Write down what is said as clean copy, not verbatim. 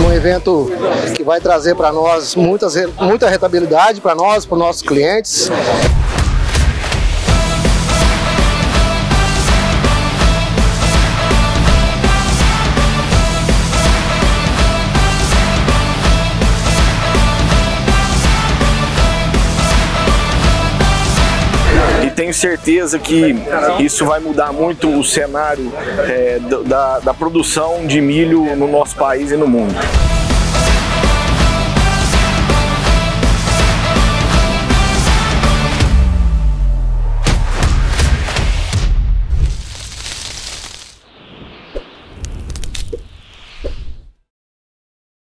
um evento que vai trazer para nós muita rentabilidade para nós, para os nossos clientes. Tenho certeza que isso vai mudar muito o cenário da produção de milho no nosso país e no mundo.